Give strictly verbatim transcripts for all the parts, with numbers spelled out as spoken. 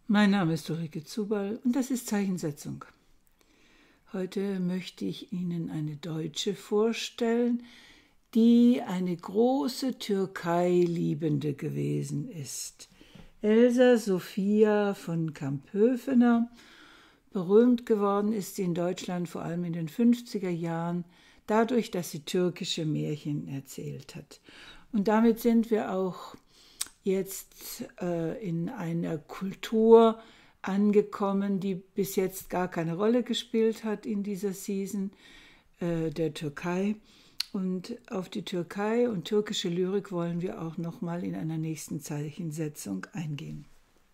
Mein Name ist Ulrike Zubal und das ist Zeichensetzung. Heute möchte ich Ihnen eine Deutsche vorstellen, die eine große Türkei-Liebende gewesen ist. Elsa Sophia von Kamphöfener. Berühmt geworden ist sie in Deutschland vor allem in den fünfziger Jahren dadurch, dass sie türkische Märchen erzählt hat. Und damit sind wir auch jetzt äh, in einer Kultur angekommen, die bis jetzt gar keine Rolle gespielt hat in dieser Season, äh, der Türkei. Und auf die Türkei und türkische Lyrik wollen wir auch nochmal in einer nächsten Zeichensetzung eingehen.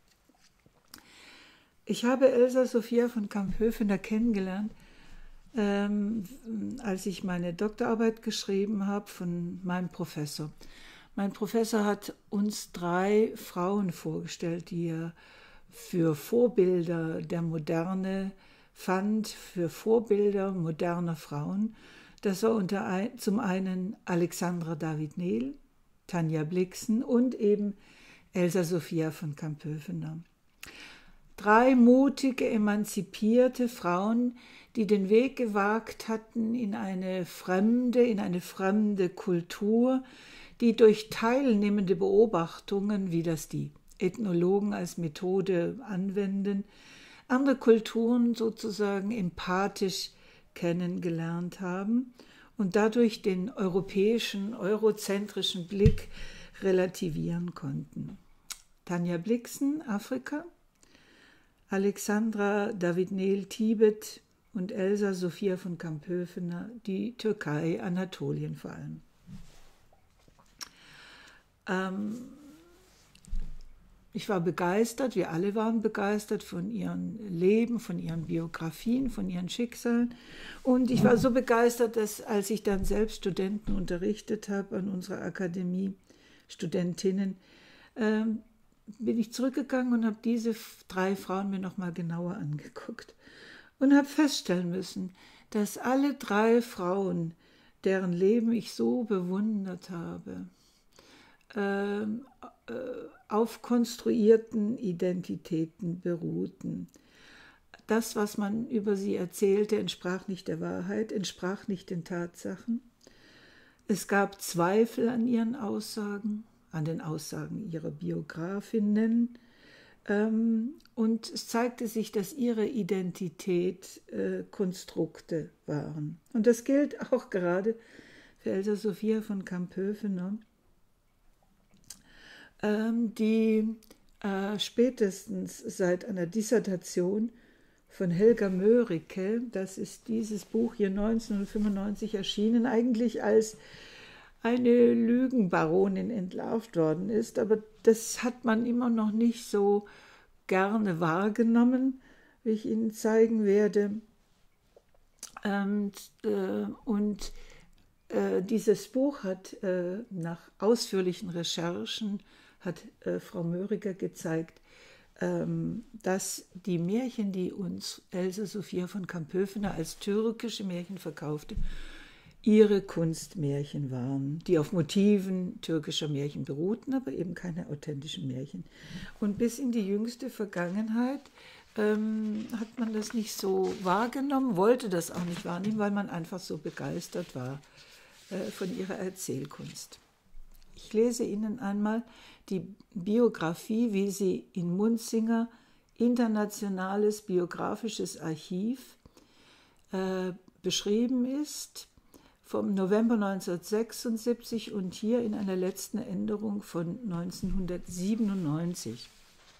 Ich habe Elsa Sophia von Kamphöfener kennengelernt, ähm, als ich meine Doktorarbeit geschrieben habe von meinem Professor. Mein Professor hat uns drei Frauen vorgestellt, die er für Vorbilder der Moderne fand, für Vorbilder moderner Frauen. Das war unter ein, zum einen Alexandra David-Nehl, Tanja Blixen und eben Elsa Sophia von Kamphöfener. Drei mutige, emanzipierte Frauen, die den Weg gewagt hatten in eine fremde, in eine fremde Kultur, die durch teilnehmende Beobachtungen, wie das die Ethnologen als Methode anwenden, andere Kulturen sozusagen empathisch kennengelernt haben und dadurch den europäischen, eurozentrischen Blick relativieren konnten. Tanja Blixen, Afrika, Alexandra David-Nehl, Tibet und Elsa Sophia von Kamphöfener, die Türkei, Anatolien vor allem. Ähm, ich war begeistert, wir alle waren begeistert von ihrem Leben, von ihren Biografien, von ihren Schicksalen. Und ich war so begeistert, dass als ich dann selbst Studenten unterrichtet habe an unserer Akademie, Studentinnen, ähm, bin ich zurückgegangen und habe diese drei Frauen mir nochmal genauer angeguckt und habe feststellen müssen, dass alle drei Frauen, deren Leben ich so bewundert habe, äh, äh, auf konstruierten Identitäten beruhten. Das, was man über sie erzählte, entsprach nicht der Wahrheit, entsprach nicht den Tatsachen. Es gab Zweifel an ihren Aussagen, an den Aussagen ihrer Biografinnen. Ähm, und es zeigte sich, dass ihre Identität äh, Konstrukte waren. Und das gilt auch gerade für Elsa Sophia von Kamphöfener, ähm, die äh, spätestens seit einer Dissertation von Helga Mörike, das ist dieses Buch hier neunzehnhundertfünfundneunzig erschienen, eigentlich als eine Lügenbaronin entlarvt worden ist, aber das hat man immer noch nicht so gerne wahrgenommen, wie ich Ihnen zeigen werde. Und, äh, und äh, dieses Buch hat äh, nach ausführlichen Recherchen, hat äh, Frau Mörike gezeigt, ähm, dass die Märchen, die uns Elsa Sophia von Kamphöfener als türkische Märchen verkaufte, ihre Kunstmärchen waren, die auf Motiven türkischer Märchen beruhten, aber eben keine authentischen Märchen. Und bis in die jüngste Vergangenheit ähm, hat man das nicht so wahrgenommen, wollte das auch nicht wahrnehmen, weil man einfach so begeistert war äh, von ihrer Erzählkunst. Ich lese Ihnen einmal die Biografie, wie sie in Munzinger, Internationales Biografisches Archiv, äh, beschrieben ist, vom November neunzehnhundertsechsundsiebzig und hier in einer letzten Änderung von neunzehnhundertsiebenundneunzig.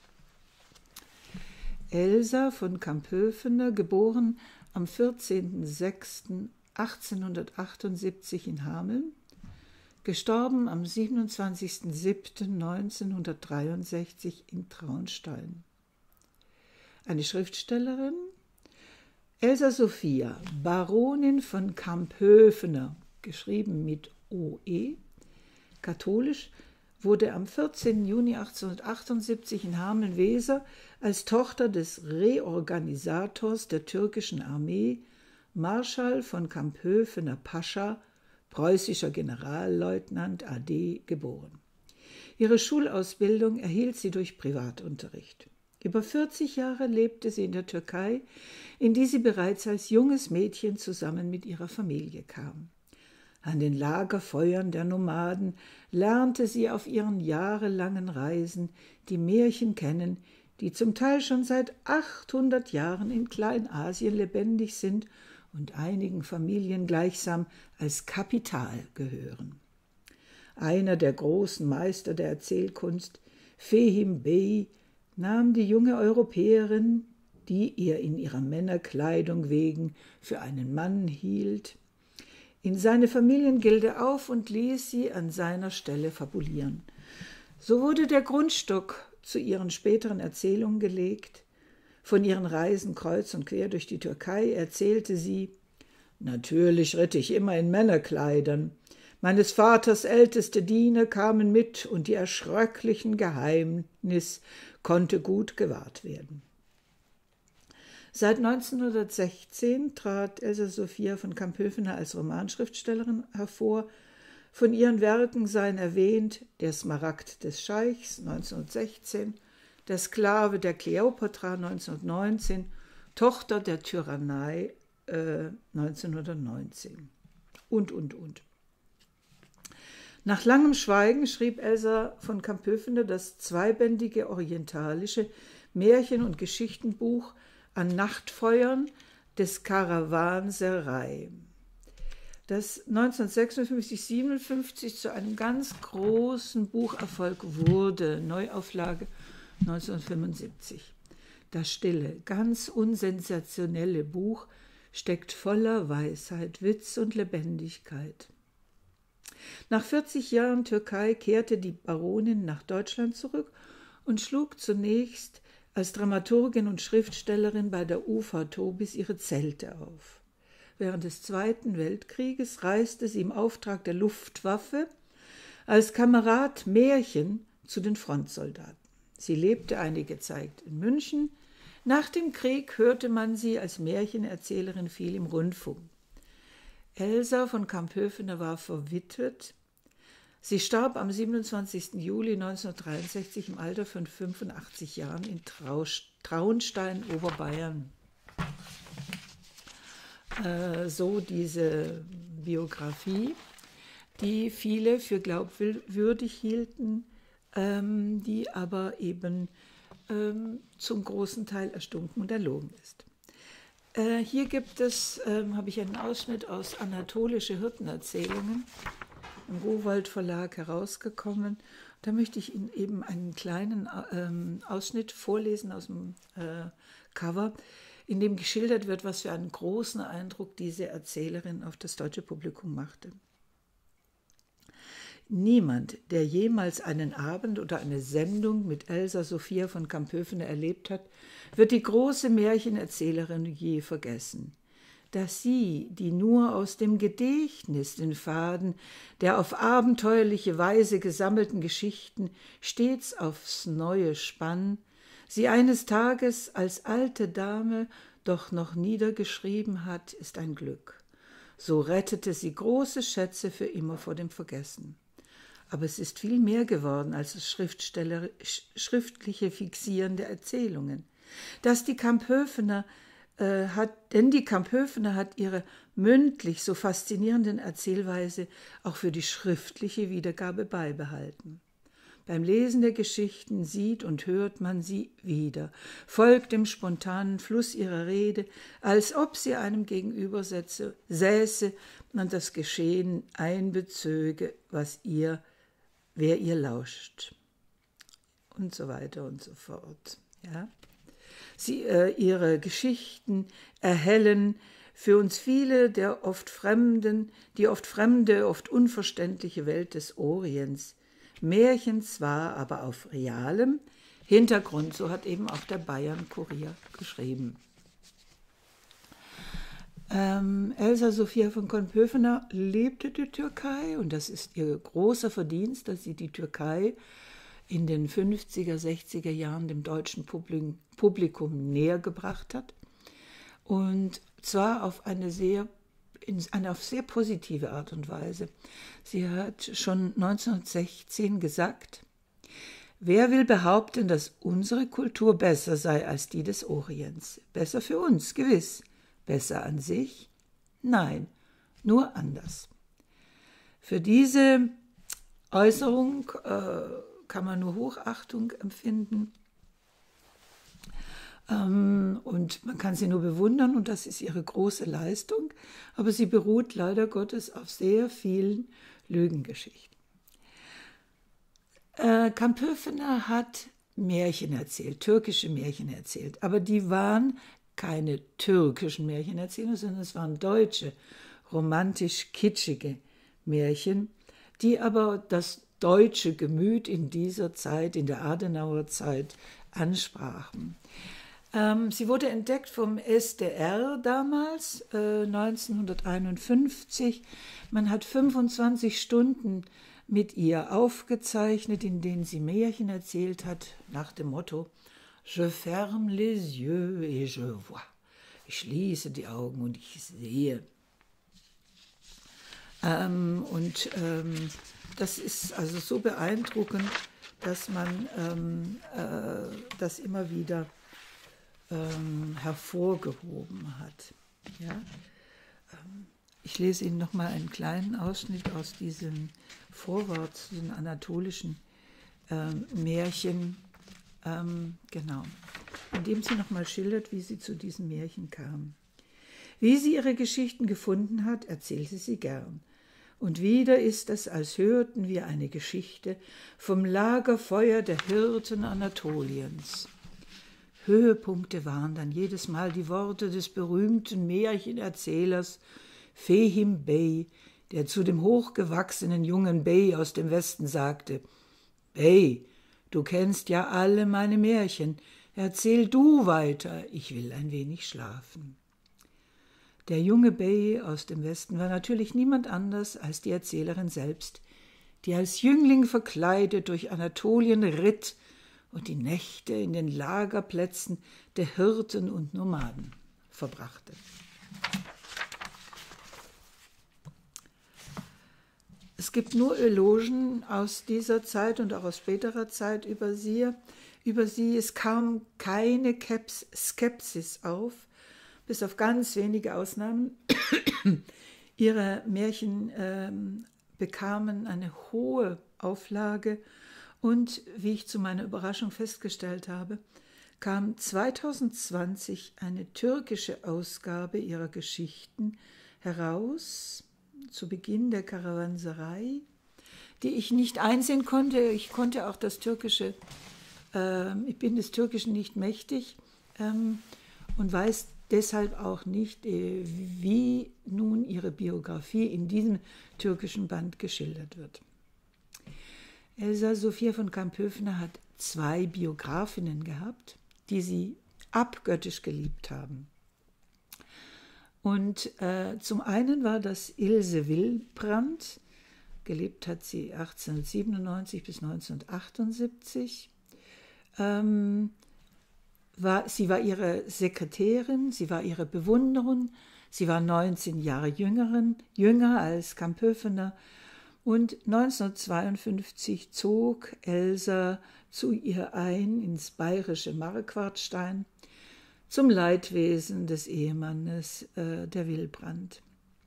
Elsa von Kamphöfener, geboren am vierzehnten sechsten achtzehnhundertachtundsiebzig in Hameln, gestorben am siebenundzwanzigsten siebten neunzehnhundertdreiundsechzig in Traunstein. Eine Schriftstellerin, Elsa Sophia, Baronin von Kamphöfener, geschrieben mit O E, katholisch, wurde am vierzehnten Juni achtzehnhundertachtundsiebzig in Hameln-Weser als Tochter des Reorganisators der türkischen Armee, Marschall von Kamphöfener Pascha, preußischer Generalleutnant A D, geboren. Ihre Schulausbildung erhielt sie durch Privatunterricht. Über vierzig Jahre lebte sie in der Türkei, in die sie bereits als junges Mädchen zusammen mit ihrer Familie kam. An den Lagerfeuern der Nomaden lernte sie auf ihren jahrelangen Reisen die Märchen kennen, die zum Teil schon seit achthundert Jahren in Kleinasien lebendig sind und einigen Familien gleichsam als Kapital gehören. Einer der großen Meister der Erzählkunst, Fehim Bey, nahm die junge Europäerin, die ihr in ihrer Männerkleidung wegen für einen Mann hielt, in seine Familiengilde auf und ließ sie an seiner Stelle fabulieren. So wurde der Grundstock zu ihren späteren Erzählungen gelegt. Von ihren Reisen kreuz und quer durch die Türkei erzählte sie: »Natürlich ritt ich immer in Männerkleidern. Meines Vaters älteste Diener kamen mit, und die erschröcklichen Geheimnis konnte gut gewahrt werden.« Seit neunzehnhundertsechzehn trat Elsa Sophia von Camphöfener als Romanschriftstellerin hervor. Von ihren Werken seien erwähnt »Der Smaragd des Scheichs« neunzehnhundertsechzehn, »Der Sklave der Kleopatra« neunzehnhundertneunzehn, »Tochter der Tyrannei« äh, neunzehnhundertneunzehn und, und, und. Nach langem Schweigen schrieb Elsa von Camphöfener das zweibändige orientalische Märchen- und Geschichtenbuch »An Nachtfeuern« des Karawanserei, das neunzehnhundertsechsundfünfzig siebenundfünfzig zu einem ganz großen Bucherfolg wurde, Neuauflage neunzehnhundertfünfundsiebzig. Das stille, ganz unsensationelle Buch steckt voller Weisheit, Witz und Lebendigkeit. Nach vierzig Jahren Türkei kehrte die Baronin nach Deutschland zurück und schlug zunächst als Dramaturgin und Schriftstellerin bei der U V Tobis ihre Zelte auf. Während des Zweiten Weltkrieges reiste sie im Auftrag der Luftwaffe als Kamerad Märchen zu den Frontsoldaten. Sie lebte einige Zeit in München. Nach dem Krieg hörte man sie als Märchenerzählerin viel im Rundfunk. Elsa von Camphöfener war verwitwet. Sie starb am siebenundzwanzigsten Juli neunzehnhundertdreiundsechzig im Alter von fünfundachtzig Jahren in Traunstein, Oberbayern. Äh, so diese Biografie, die viele für glaubwürdig hielten, ähm, die aber eben ähm, zum großen Teil erstunken und erlogen ist. Äh, hier gibt es, ähm, habe ich einen Ausschnitt aus Anatolische Hirtenerzählungen, im Rowohlt Verlag herausgekommen. Da möchte ich Ihnen eben einen kleinen ähm, Ausschnitt vorlesen aus dem äh, Cover, in dem geschildert wird, was für einen großen Eindruck diese Erzählerin auf das deutsche Publikum machte. Niemand, der jemals einen Abend oder eine Sendung mit Elsa Sophia von Camphöfener erlebt hat, wird die große Märchenerzählerin je vergessen. Dass sie, die nur aus dem Gedächtnis den Faden der auf abenteuerliche Weise gesammelten Geschichten stets aufs Neue spann, sie eines Tages als alte Dame doch noch niedergeschrieben hat, ist ein Glück. So rettete sie große Schätze für immer vor dem Vergessen. Aber es ist viel mehr geworden als das Schriftsteller, schriftliche Fixieren der Erzählungen. Dass die Camphöfener äh, hat, denn die Camphöfener hat ihre mündlich so faszinierenden Erzählweise auch für die schriftliche Wiedergabe beibehalten. Beim Lesen der Geschichten sieht und hört man sie wieder, folgt dem spontanen Fluss ihrer Rede, als ob sie einem gegenüber säße, säße und das Geschehen einbezöge, was ihr, wer ihr lauscht. Und so weiter und so fort. Ja? Sie, äh, ihre Geschichten erhellen für uns viele der oft fremden, die oft fremde, oft unverständliche Welt des Orients. Märchen zwar, aber auf realem Hintergrund, so hat eben auch der Bayern-Kurier geschrieben. Ähm, Elsa Sophia von Camphöfener lebte die Türkei und das ist ihr großer Verdienst, dass sie die Türkei in den fünfziger, sechziger Jahren dem deutschen Publikum näher gebracht hat. Und zwar auf eine sehr, in eine auf sehr positive Art und Weise. Sie hat schon neunzehnhundertsechzehn gesagt: Wer will behaupten, dass unsere Kultur besser sei als die des Orients? Besser für uns, gewiss. Besser an sich? Nein, nur anders. Für diese Äußerung äh, kann man nur Hochachtung empfinden. Ähm, und man kann sie nur bewundern, und das ist ihre große Leistung. Aber sie beruht leider Gottes auf sehr vielen Lügengeschichten. Äh, Kampöfener hat Märchen erzählt, türkische Märchen erzählt, aber die waren keine türkischen Märchenerzählungen, sondern es waren deutsche, romantisch-kitschige Märchen, die aber das deutsche Gemüt in dieser Zeit, in der Adenauer Zeit, ansprachen. Ähm, sie wurde entdeckt vom S D R damals, äh, neunzehnhunderteinundfünfzig. Man hat fünfundzwanzig Stunden mit ihr aufgezeichnet, in denen sie Märchen erzählt hat, nach dem Motto Je ferme les yeux et je vois. Ich schließe die Augen und ich sehe. Ähm, und ähm, das ist also so beeindruckend, dass man ähm, äh, das immer wieder ähm, hervorgehoben hat. Ja? Ähm, ich lese Ihnen noch mal einen kleinen Ausschnitt aus diesem Vorwort zu den anatolischen ähm, Märchen, ähm, genau, in dem sie noch mal schildert, wie sie zu diesen Märchen kam. Wie sie ihre Geschichten gefunden hat, erzählte sie gern. Und wieder ist es, als hörten wir eine Geschichte vom Lagerfeuer der Hirten Anatoliens. Höhepunkte waren dann jedes Mal die Worte des berühmten Märchenerzählers Fehim Bey, der zu dem hochgewachsenen jungen Bey aus dem Westen sagte: Bey, du kennst ja alle meine Märchen, erzähl du weiter, ich will ein wenig schlafen. Der junge Bey aus dem Westen war natürlich niemand anders als die Erzählerin selbst, die als Jüngling verkleidet durch Anatolien ritt und die Nächte in den Lagerplätzen der Hirten und Nomaden verbrachte. Es gibt nur Elogen aus dieser Zeit und auch aus späterer Zeit über sie. Über sie es kam keine Skepsis auf, bis auf ganz wenige Ausnahmen. Ihre Märchen äh, bekamen eine hohe Auflage und, wie ich zu meiner Überraschung festgestellt habe, kam zweitausendzwanzig eine türkische Ausgabe ihrer Geschichten heraus, zu Beginn der Karawanserei, die ich nicht einsehen konnte. Ich konnte auch das Türkische, äh, ich bin des Türkischen nicht mächtig ähm, und weiß deshalb auch nicht, äh, wie nun ihre Biografie in diesem türkischen Band geschildert wird. Elsa Sophia von Kamphoefner hat zwei Biografinnen gehabt, die sie abgöttisch geliebt haben. Und äh, zum einen war das Ilse Wilbrand, gelebt hat sie achtzehnhundertsiebenundneunzig bis neunzehnhundertachtundsiebzig. Ähm, war, sie war ihre Sekretärin, sie war ihre Bewunderin, sie war neunzehn Jahre jüngeren, jünger als Kamphoefner. Und neunzehnhundertzweiundfünfzig zog Elsa zu ihr ein ins bayerische Marquardstein zum Leidwesen des Ehemannes, äh, der Wilbrand.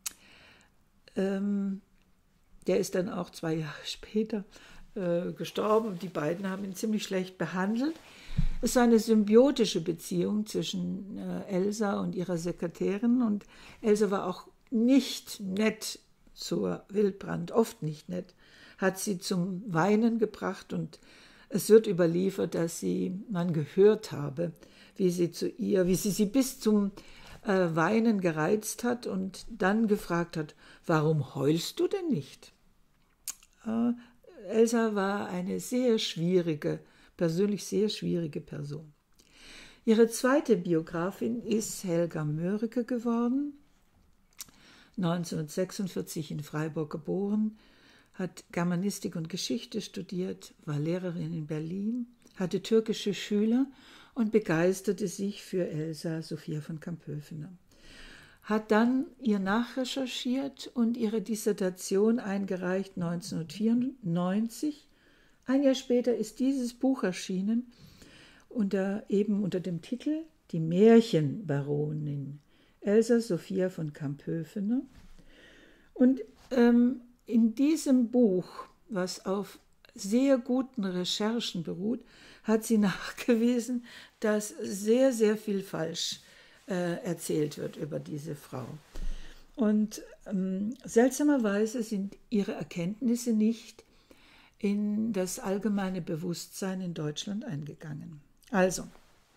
Ähm, der ist dann auch zwei Jahre später äh, gestorben und die beiden haben ihn ziemlich schlecht behandelt. Es war eine symbiotische Beziehung zwischen äh, Elsa und ihrer Sekretärin, und Elsa war auch nicht nett zur Wilbrand, oft nicht nett, hat sie zum Weinen gebracht, und es wird überliefert, dass sie, man gehört habe, wie sie zu ihr, wie sie sie bis zum äh, Weinen gereizt hat und dann gefragt hat, warum heulst du denn nicht? Äh, Elsa war eine sehr schwierige, persönlich sehr schwierige Person. Ihre zweite Biografin ist Helga Mörike geworden, neunzehnhundertsechsundvierzig in Freiburg geboren, hat Germanistik und Geschichte studiert, war Lehrerin in Berlin, hatte türkische Schüler und begeisterte sich für Elsa Sophia von Kamphoefner. Hat dann ihr nachrecherchiert und ihre Dissertation eingereicht neunzehnhundertvierundneunzig, Ein Jahr später ist dieses Buch erschienen, unter, eben unter dem Titel Die Märchenbaronin, Elsa Sophia von Camphöfener. Und ähm, in diesem Buch, was auf sehr guten Recherchen beruht, hat sie nachgewiesen, dass sehr, sehr viel falsch äh, erzählt wird über diese Frau. Und ähm, seltsamerweise sind ihre Erkenntnisse nicht in das allgemeine Bewusstsein in Deutschland eingegangen. Also,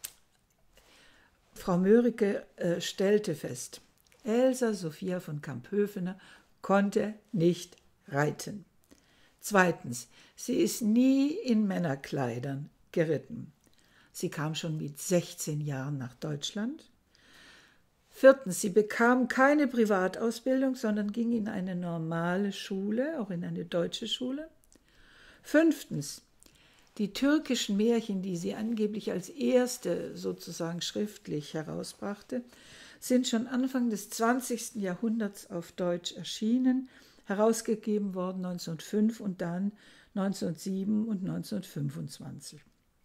Frau Mörike äh, stellte fest, Elsa Sophia von Camphöfener konnte nicht reiten. Zweitens, sie ist nie in Männerkleidern geritten. Sie kam schon mit sechzehn Jahren nach Deutschland. Viertens, sie bekam keine Privatausbildung, sondern ging in eine normale Schule, auch in eine deutsche Schule. Fünftens, die türkischen Märchen, die sie angeblich als erste sozusagen schriftlich herausbrachte, sind schon Anfang des zwanzigsten Jahrhunderts auf Deutsch erschienen, herausgegeben worden neunzehnhundertfünf und dann neunzehnhundertsieben und neunzehnhundertfünfundzwanzig.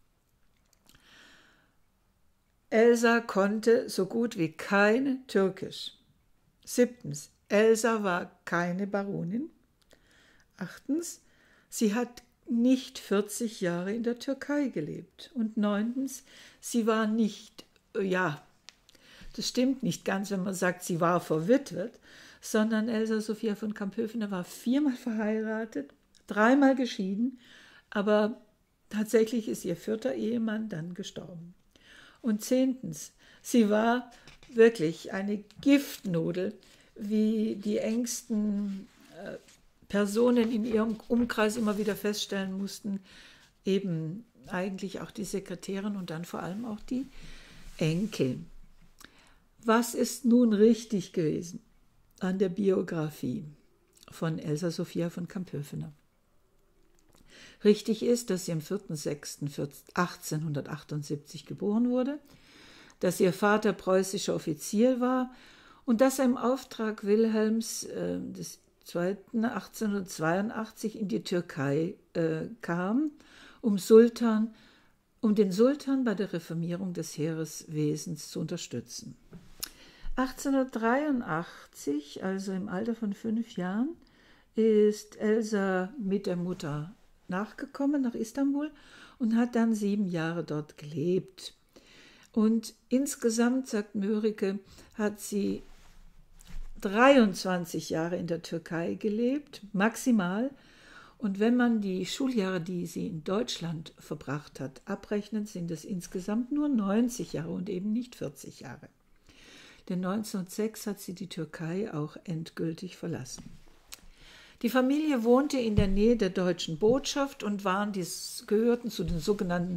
Elsa konnte so gut wie kein Türkisch. Siebtens, Elsa war keine Baronin. Achtens, sie hat nicht vierzig Jahre in der Türkei gelebt. Und neuntens, sie war nicht, ja, das stimmt nicht ganz, wenn man sagt, sie war verwitwet, sondern Elsa Sophia von Camphöfener war viermal verheiratet, dreimal geschieden, aber tatsächlich ist ihr vierter Ehemann dann gestorben. Und zehntens, sie war wirklich eine Giftnudel, wie die engsten äh, Personen in ihrem Umkreis immer wieder feststellen mussten, eben eigentlich auch die Sekretärin und dann vor allem auch die Enkel. Was ist nun richtig gewesen an der Biografie von Elsa Sophia von Camphöfener? Richtig ist, dass sie am vierten sechsten achtzehnhundertachtundsiebzig geboren wurde, dass ihr Vater preußischer Offizier war und dass er im Auftrag Wilhelms äh, des zweiten achtzehnhundertzweiundachtzig in die Türkei äh, kam, um, Sultan, um den Sultan bei der Reformierung des Heereswesens zu unterstützen. achtzehnhundertdreiundachtzig, also im Alter von fünf Jahren, ist Elsa mit der Mutter nachgekommen nach Istanbul und hat dann sieben Jahre dort gelebt. Und insgesamt, sagt Mörike, hat sie dreiundzwanzig Jahre in der Türkei gelebt, maximal. Und wenn man die Schuljahre, die sie in Deutschland verbracht hat, abrechnet, sind es insgesamt nur neunzig Jahre und eben nicht vierzig Jahre. Denn neunzehnhundertsechs hat sie die Türkei auch endgültig verlassen. Die Familie wohnte in der Nähe der deutschen Botschaft und waren, die gehörten zu den sogenannten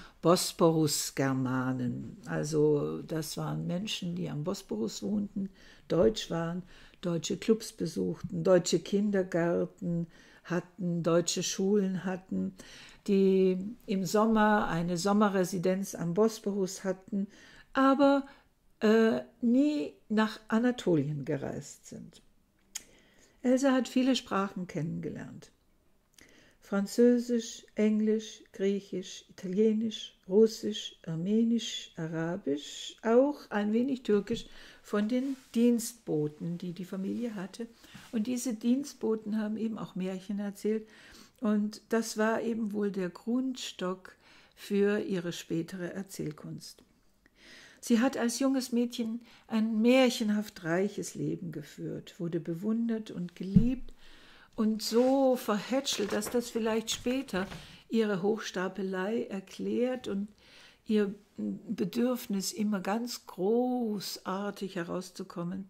Bosporus-Germanen. Also das waren Menschen, die am Bosporus wohnten, deutsch waren, deutsche Clubs besuchten, deutsche Kindergärten hatten, deutsche Schulen hatten, die im Sommer eine Sommerresidenz am Bosporus hatten, aber äh, nie nach Anatolien gereist sind. Elsa hat viele Sprachen kennengelernt. Französisch, Englisch, Griechisch, Italienisch, Russisch, Armenisch, Arabisch, auch ein wenig Türkisch von den Dienstboten, die die Familie hatte. Und diese Dienstboten haben eben auch Märchen erzählt. Und das war eben wohl der Grundstock für ihre spätere Erzählkunst. Sie hat als junges Mädchen ein märchenhaft reiches Leben geführt, wurde bewundert und geliebt und so verhätschelt, dass das vielleicht später ihre Hochstapelei erklärt und ihr Bedürfnis, immer ganz großartig herauszukommen.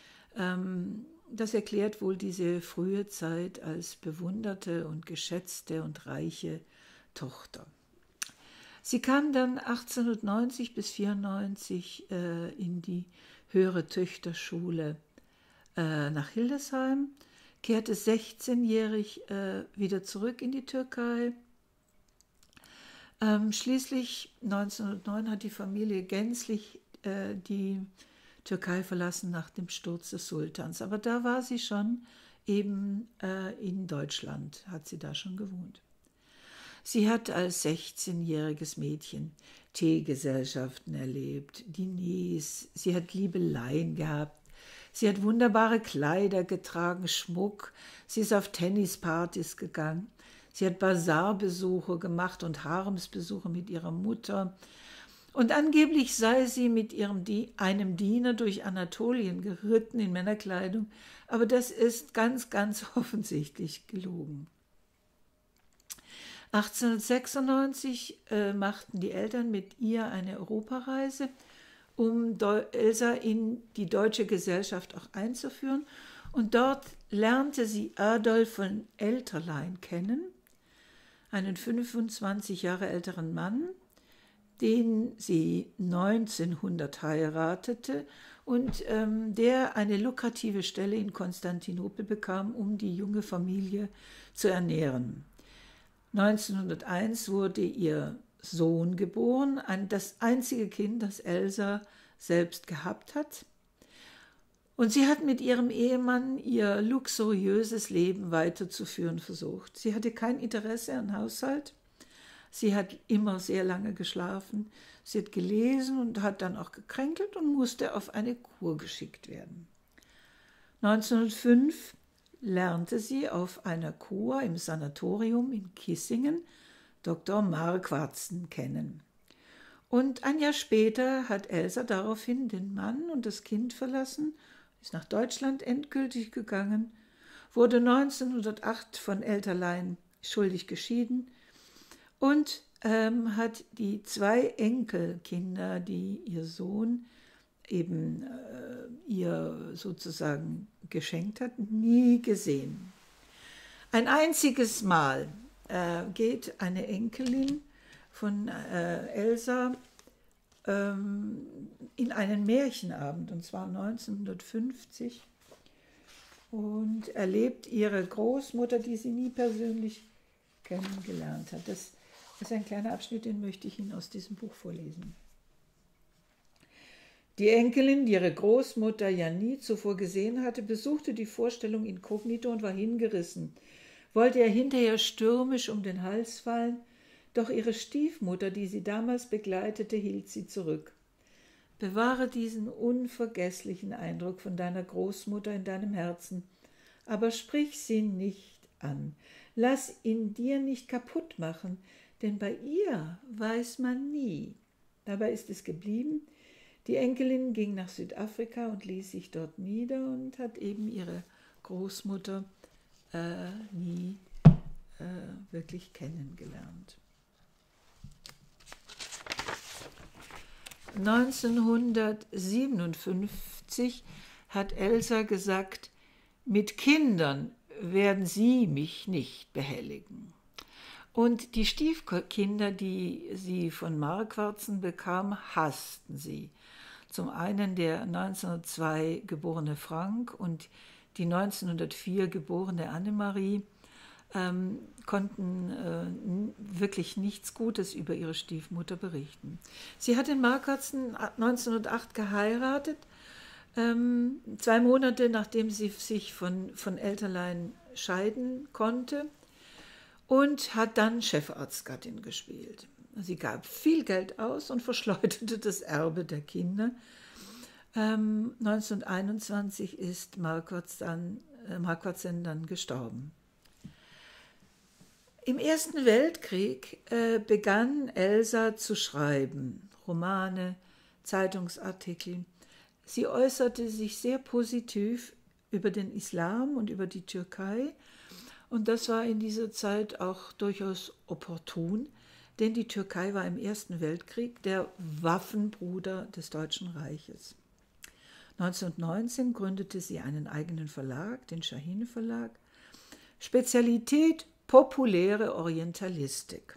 Das erklärt wohl diese frühe Zeit als bewunderte und geschätzte und reiche Tochter. Sie kam dann achtzehnhundertneunzig bis vierundneunzig äh, in die höhere Töchterschule äh, nach Hildesheim, kehrte sechzehnjährig äh, wieder zurück in die Türkei. Ähm, schließlich neunzehnhundertneun hat die Familie gänzlich äh, die Türkei verlassen nach dem Sturz des Sultans. Aber da war sie schon eben äh, in Deutschland, hat sie da schon gewohnt. Sie hat als sechzehnjähriges Mädchen Teegesellschaften erlebt, Diners, sie hat Liebeleien gehabt, sie hat wunderbare Kleider getragen, Schmuck, sie ist auf Tennispartys gegangen, sie hat Basarbesuche gemacht und Haremsbesuche mit ihrer Mutter. Und angeblich sei sie mit ihrem Di- einem Diener durch Anatolien geritten in Männerkleidung, aber das ist ganz, ganz offensichtlich gelogen. achtzehnhundertsechsundneunzig äh, machten die Eltern mit ihr eine Europareise, um Deu- Elsa in die deutsche Gesellschaft auch einzuführen. Und dort lernte sie Adolf von Elterlein kennen, einen fünfundzwanzig Jahre älteren Mann, den sie neunzehnhundert heiratete und ähm, der eine lukrative Stelle in Konstantinopel bekam, um die junge Familie zu ernähren. neunzehnhunderteins wurde ihr Sohn geboren, ein, das einzige Kind, das Elsa selbst gehabt hat. Und sie hat mit ihrem Ehemann ihr luxuriöses Leben weiterzuführen versucht. Sie hatte kein Interesse an Haushalt. Sie hat immer sehr lange geschlafen. Sie hat gelesen und hat dann auch gekränkelt und musste auf eine Kur geschickt werden. neunzehnhundertfünf lernte sie auf einer Kur im Sanatorium in Kissingen Doktor Marquardsen kennen. Und ein Jahr später hat Elsa daraufhin den Mann und das Kind verlassen, ist nach Deutschland endgültig gegangen, wurde neunzehnhundertacht von Elterlein schuldig geschieden und ähm, hat die zwei Enkelkinder, die ihr Sohn eben äh, ihr sozusagen geschenkt hat, nie gesehen. Ein einziges Mal äh, geht eine Enkelin von äh, Elsa ähm, in einen Märchenabend, und zwar neunzehnhundertfünfzig, und erlebt ihre Großmutter, die sie nie persönlich kennengelernt hat. Das ist ein kleiner Abschnitt, den möchte ich Ihnen aus diesem Buch vorlesen. Die Enkelin, die ihre Großmutter ja nie zuvor gesehen hatte, besuchte die Vorstellung inkognito und war hingerissen, wollte ihr hinterher stürmisch um den Hals fallen, doch ihre Stiefmutter, die sie damals begleitete, hielt sie zurück. Bewahre diesen unvergesslichen Eindruck von deiner Großmutter in deinem Herzen, aber sprich sie nicht an. Lass ihn dir nicht kaputt machen, denn bei ihr weiß man nie. Dabei ist es geblieben. Die Enkelin ging nach Südafrika und ließ sich dort nieder und hat eben ihre Großmutter äh, nie äh, wirklich kennengelernt. neunzehnhundertsiebenundfünfzig hat Elsa gesagt, mit Kindern werden sie mich nicht behelligen. Und die Stiefkinder, die sie von Marquardsen bekam, hassten sie. Zum einen der neunzehnhundertzwei geborene Frank und die neunzehnhundertvier geborene Annemarie ähm, konnten äh, wirklich nichts Gutes über ihre Stiefmutter berichten. Sie hat in Marquardsen neunzehnhundertacht geheiratet, ähm, zwei Monate nachdem sie sich von, von Elterlein scheiden konnte, und hat dann Chefarztgattin gespielt. Sie gab viel Geld aus und verschleuderte das Erbe der Kinder. Ähm, neunzehnhunderteinundzwanzig ist Marquardsen äh, Marquardsen dann gestorben. Im Ersten Weltkrieg äh, begann Elsa zu schreiben, Romane, Zeitungsartikel. Sie äußerte sich sehr positiv über den Islam und über die Türkei. Und das war in dieser Zeit auch durchaus opportun, denn die Türkei war im Ersten Weltkrieg der Waffenbruder des Deutschen Reiches. neunzehnhundertneunzehn gründete sie einen eigenen Verlag, den Shahin Verlag. Spezialität populäre Orientalistik.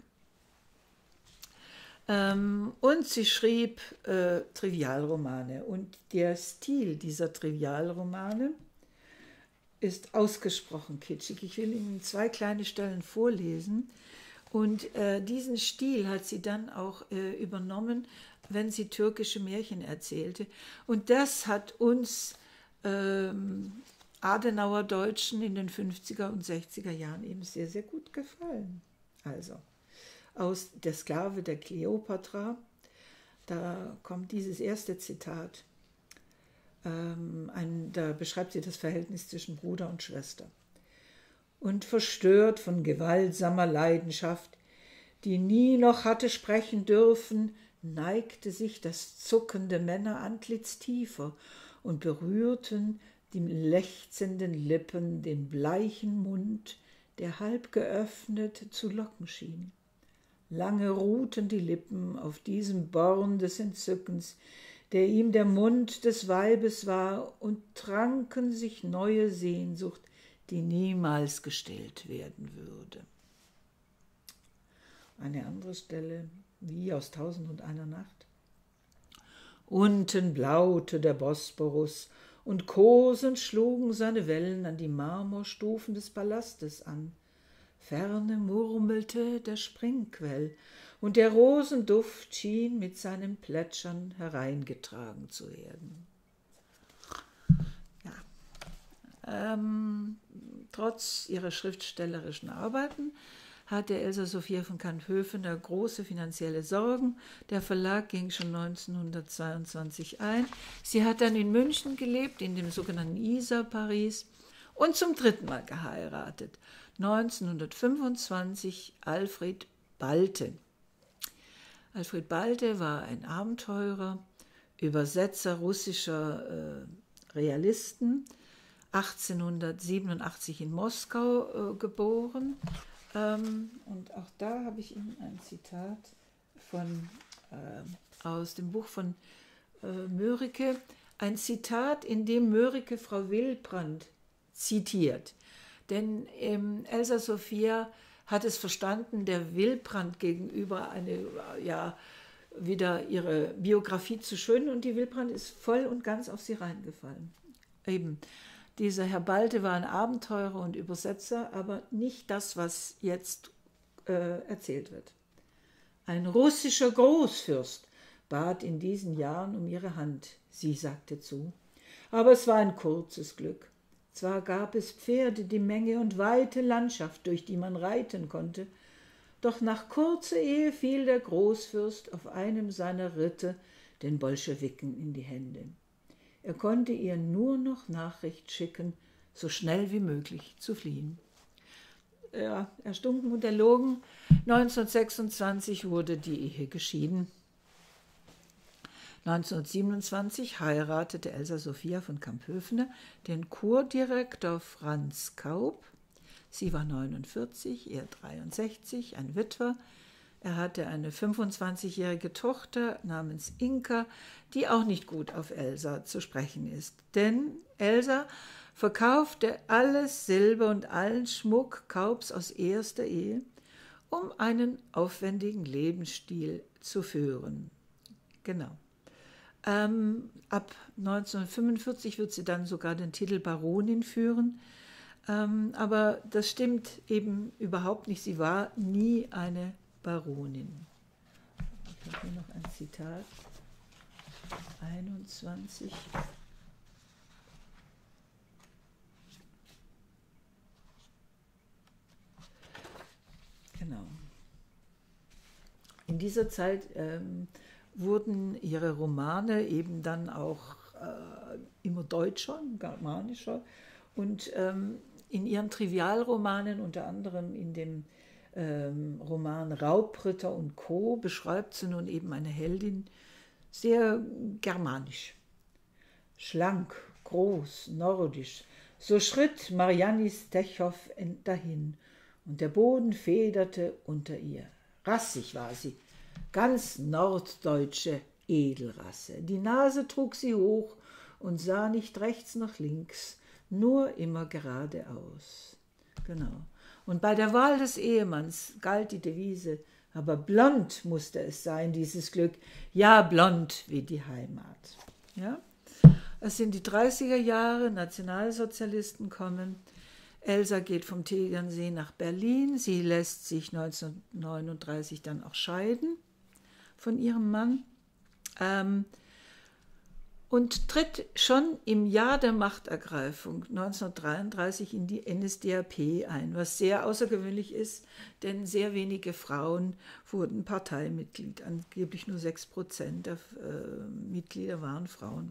Ähm, und sie schrieb äh, Trivialromane. Und der Stil dieser Trivialromane ist ausgesprochen kitschig. Ich will Ihnen zwei kleine Stellen vorlesen. Und äh, diesen Stil hat sie dann auch äh, übernommen, wenn sie türkische Märchen erzählte. Und das hat uns ähm, Adenauer Deutschen in den fünfziger und sechziger Jahren eben sehr, sehr gut gefallen. Also, aus Der Sklave der Kleopatra. Da kommt dieses erste Zitat. Ähm, ein, da beschreibt sie das Verhältnis zwischen Bruder und Schwester. Und verstört von gewaltsamer Leidenschaft, die nie noch hatte sprechen dürfen, neigte sich das zuckende Männerantlitz tiefer und berührten die lechzenden Lippen den bleichen Mund, der halb geöffnet zu locken schien. Lange ruhten die Lippen auf diesem Born des Entzückens, der ihm der Mund des Weibes war, und tranken sich neue Sehnsucht, die niemals gestillt werden würde. Eine andere Stelle, wie aus Tausend und einer Nacht. Unten blaute der Bosporus, und kosend schlugen seine Wellen an die Marmorstufen des Palastes an. Ferne murmelte der Springquell, und der Rosenduft schien mit seinem Plätschern hereingetragen zu werden. Ja. Ähm, trotz ihrer schriftstellerischen Arbeiten hatte Elsa Sophia von Canthövener große finanzielle Sorgen. Der Verlag ging schon neunzehnhundertzweiundzwanzig ein. Sie hat dann in München gelebt, in dem sogenannten Isar-Paris, und zum dritten Mal geheiratet. neunzehnhundertfünfundzwanzig Alfred Balte. Alfred Balte war ein Abenteurer, Übersetzer russischer äh, Realisten, achtzehnhundertsiebenundachtzig in Moskau äh, geboren. Ähm, und auch da habe ich Ihnen ein Zitat von, äh, aus dem Buch von äh, Mörike, ein Zitat, in dem Mörike Frau Wildbrand zitiert. Denn ähm, Elsa Sophia hat es verstanden, der Wildbrand gegenüber eine, ja, wieder ihre Biografie zu schönen, und die Wildbrand ist voll und ganz auf sie reingefallen. Eben, dieser Herr Balte war ein Abenteurer und Übersetzer, aber nicht das, was jetzt äh, erzählt wird. Ein russischer Großfürst bat in diesen Jahren um ihre Hand, sie sagte zu. Aber es war ein kurzes Glück. Zwar gab es Pferde, die Menge und weite Landschaft, durch die man reiten konnte, doch nach kurzer Ehe fiel der Großfürst auf einem seiner Ritte den Bolschewiken in die Hände. Er konnte ihr nur noch Nachricht schicken, so schnell wie möglich zu fliehen. Ja, erstunken und erlogen. neunzehnhundertsechsundzwanzig wurde die Ehe geschieden. neunzehnhundertsiebenundzwanzig heiratete Elsa Sophia von Canthövener den Kurdirektor Franz Kaup. Sie war neunundvierzig, er dreiundsechzig, ein Witwer. Er hatte eine fünfundzwanzigjährige Tochter namens Inka, die auch nicht gut auf Elsa zu sprechen ist. Denn Elsa verkaufte alles Silber und allen Schmuck Kaups aus erster Ehe, um einen aufwendigen Lebensstil zu führen. Genau. Ähm, ab neunzehnhundertfünfundvierzig wird sie dann sogar den Titel Baronin führen. Ähm, aber das stimmt eben überhaupt nicht. Sie war nie eine Baronin. Ich habe hier noch ein Zitat. einundzwanzig. Genau. In dieser Zeit ähm, wurden ihre Romane eben dann auch äh, immer deutscher, germanischer. Und ähm, in ihren Trivialromanen, unter anderem in dem ähm, Roman Raubritter und Co., beschreibt sie nun eben eine Heldin sehr germanisch. Schlank, groß, nordisch, so schritt Marianni Stechow dahin, und der Boden federte unter ihr. Rassig war sie, ganz norddeutsche Edelrasse. Die Nase trug sie hoch und sah nicht rechts noch links, nur immer geradeaus. Genau. Und bei der Wahl des Ehemanns galt die Devise, aber blond musste es sein, dieses Glück, ja, blond wie die Heimat. Ja? Es sind die dreißiger Jahre, Nationalsozialisten kommen. Elsa geht vom Tegernsee nach Berlin. Sie lässt sich neunzehnhundertneununddreißig dann auch scheiden von ihrem Mann. Ähm, und tritt schon im Jahr der Machtergreifung neunzehnhundertdreiunddreißig in die N S D A P ein, was sehr außergewöhnlich ist, denn sehr wenige Frauen wurden Parteimitglied. Angeblich nur sechs Prozent der äh, Mitglieder waren Frauen.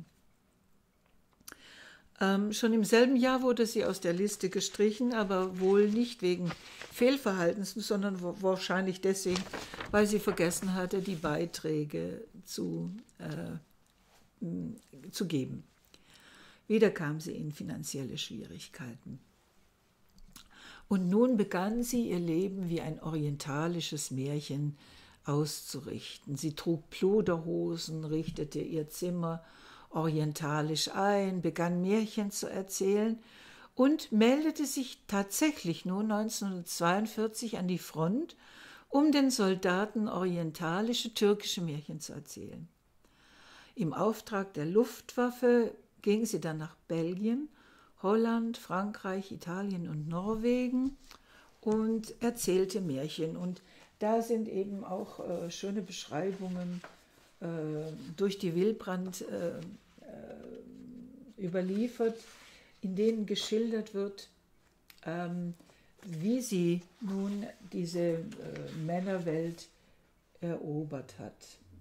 Ähm, schon im selben Jahr wurde sie aus der Liste gestrichen, aber wohl nicht wegen Fehlverhaltens, sondern wahrscheinlich deswegen, weil sie vergessen hatte, die Beiträge zu äh, zu geben. Wieder kam sie in finanzielle Schwierigkeiten. Und nun begann sie ihr Leben wie ein orientalisches Märchen auszurichten. Sie trug Pluderhosen, richtete ihr Zimmer orientalisch ein, begann Märchen zu erzählen und meldete sich tatsächlich nun neunzehnhundertzweiundvierzig an die Front, um den Soldaten orientalische, türkische Märchen zu erzählen. Im Auftrag der Luftwaffe ging sie dann nach Belgien, Holland, Frankreich, Italien und Norwegen und erzählte Märchen. Und da sind eben auch äh, schöne Beschreibungen äh, durch die Wilbrand äh, äh, überliefert, in denen geschildert wird, ähm, wie sie nun diese äh, Männerwelt erobert hat.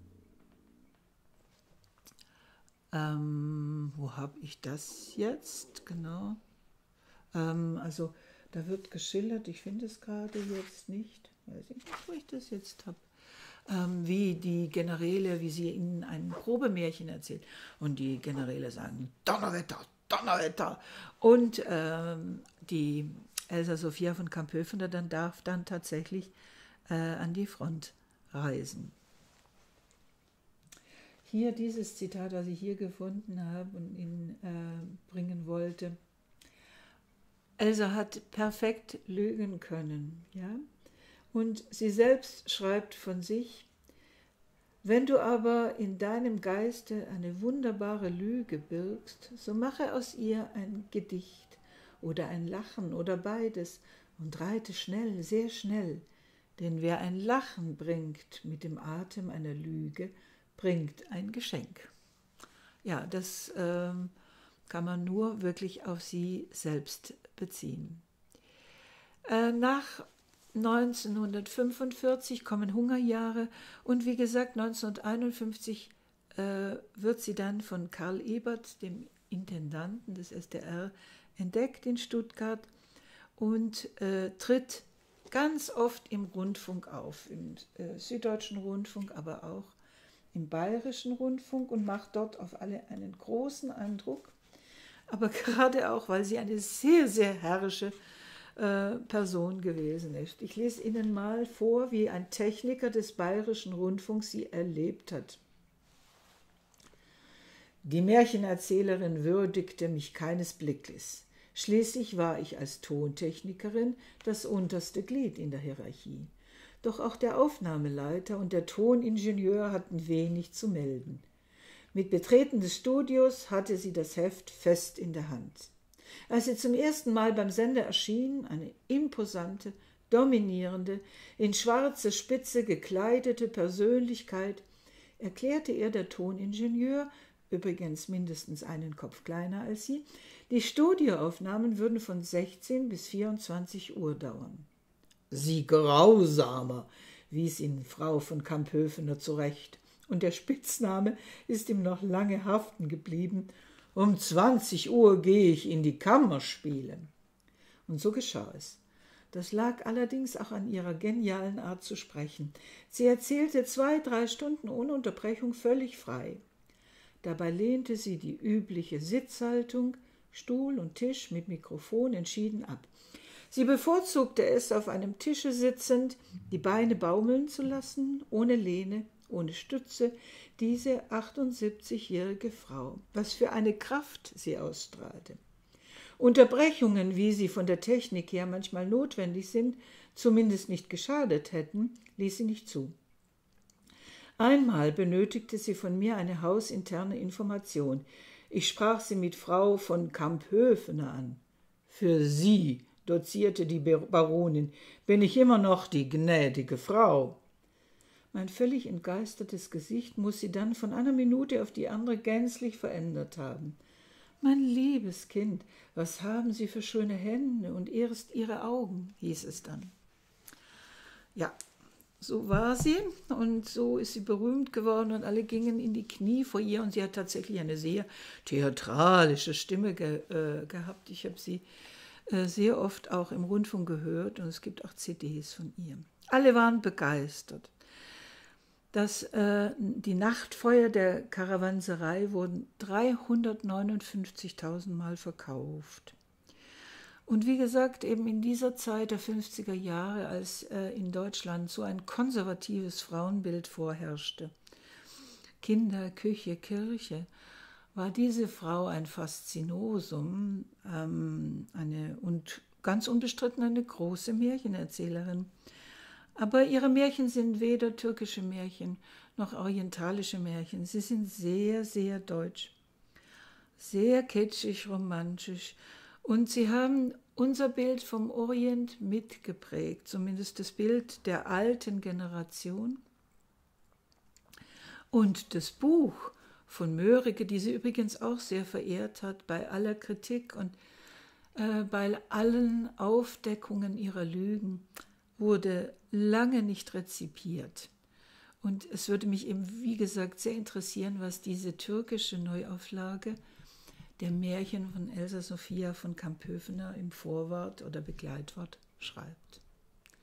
Ähm, wo habe ich das jetzt? Genau. Ähm, also da wird geschildert, ich finde es gerade jetzt nicht, weiß ich nicht, wo ich das jetzt habe, ähm, wie die Generäle, wie sie ihnen ein Probemärchen erzählt. Und die Generäle sagen, Donnerwetter, Donnerwetter. Und ähm, die Elsa Sophia von Camphöfener dann darf dann tatsächlich äh, an die Front reisen. Hier dieses Zitat, was ich hier gefunden habe und Ihnen äh, bringen wollte. Elsa hat perfekt lügen können, ja? Und sie selbst schreibt von sich, wenn du aber in deinem Geiste eine wunderbare Lüge birgst, so mache aus ihr ein Gedicht oder ein Lachen oder beides und reite schnell, sehr schnell, denn wer ein Lachen bringt mit dem Atem einer Lüge, bringt ein Geschenk. Ja, das ähm, kann man nur wirklich auf sie selbst beziehen. Äh, nach neunzehnhundertfünfundvierzig kommen Hungerjahre und wie gesagt neunzehnhunderteinundfünfzig äh, wird sie dann von Karl Ebert, dem Intendanten des S D R, entdeckt in Stuttgart und äh, tritt ganz oft im Rundfunk auf, im äh, Süddeutschen Rundfunk, aber auch im Bayerischen Rundfunk und macht dort auf alle einen großen Eindruck, aber gerade auch, weil sie eine sehr, sehr herrische äh, Person gewesen ist. Ich lese Ihnen mal vor, wie ein Techniker des Bayerischen Rundfunks sie erlebt hat. Die Märchenerzählerin würdigte mich keines Blickes. Schließlich war ich als Tontechnikerin das unterste Glied in der Hierarchie. Doch auch der Aufnahmeleiter und der Toningenieur hatten wenig zu melden. Mit Betreten des Studios hatte sie das Heft fest in der Hand. Als sie zum ersten Mal beim Sender erschien, eine imposante, dominierende, in schwarze Spitze gekleidete Persönlichkeit, erklärte ihr der Toningenieur, übrigens mindestens einen Kopf kleiner als sie, die Studioaufnahmen würden von sechzehn bis vierundzwanzig Uhr dauern. Sie grausamer, wies ihn Frau von Camphöfener zurecht, und der Spitzname ist ihm noch lange haften geblieben. Um zwanzig Uhr gehe ich in die Kammerspiele. Und so geschah es. Das lag allerdings auch an ihrer genialen Art zu sprechen. Sie erzählte zwei, drei Stunden ohne Unterbrechung völlig frei. Dabei lehnte sie die übliche Sitzhaltung, Stuhl und Tisch mit Mikrofon entschieden ab. Sie bevorzugte es, auf einem Tische sitzend, die Beine baumeln zu lassen, ohne Lehne, ohne Stütze, diese achtundsiebzigjährige Frau. Was für eine Kraft sie ausstrahlte. Unterbrechungen, wie sie von der Technik her manchmal notwendig sind, zumindest nicht geschadet hätten, ließ sie nicht zu. Einmal benötigte sie von mir eine hausinterne Information. Ich sprach sie mit Frau von Camphöfener an. Für Sie, dozierte die Baronin, bin ich immer noch die gnädige Frau. Mein völlig entgeistertes Gesicht muss sie dann von einer Minute auf die andere gänzlich verändert haben. »Mein liebes Kind, was haben Sie für schöne Hände und erst Ihre Augen«, hieß es dann. Ja, so war sie und so ist sie berühmt geworden und alle gingen in die Knie vor ihr und sie hat tatsächlich eine sehr theatralische Stimme ge äh, gehabt. Ich habe sie äh, sehr oft auch im Rundfunk gehört und es gibt auch C Ds von ihr. Alle waren begeistert. Das, äh, die Nachtfeuer der Karawanserei wurden dreihundertneunundfünfzigtausend Mal verkauft. Und wie gesagt, eben in dieser Zeit der fünfziger Jahre, als äh, in Deutschland so ein konservatives Frauenbild vorherrschte, Kinder, Küche, Kirche, war diese Frau ein Faszinosum, ähm, eine und ganz unbestritten eine große Märchenerzählerin. Aber ihre Märchen sind weder türkische Märchen noch orientalische Märchen. Sie sind sehr, sehr deutsch, sehr kitschig, romantisch. Und sie haben unser Bild vom Orient mitgeprägt, zumindest das Bild der alten Generation. Und das Buch von Mörike, die sie übrigens auch sehr verehrt hat, bei aller Kritik und äh, bei allen Aufdeckungen ihrer Lügen, wurde lange nicht rezipiert. Und es würde mich eben, wie gesagt, sehr interessieren, was diese türkische Neuauflage der Märchen von Elsa Sophia von Kamphoevener im Vorwort oder Begleitwort schreibt.